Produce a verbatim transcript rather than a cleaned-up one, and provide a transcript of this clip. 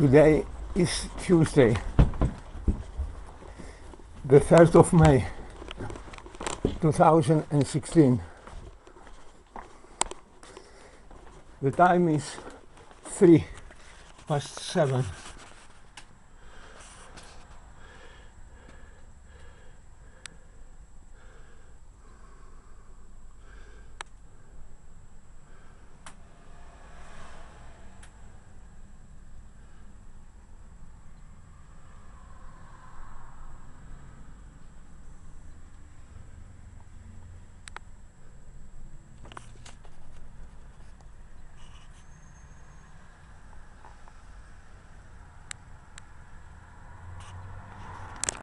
Today is Tuesday, the third of May two thousand sixteen. The time is three past seven.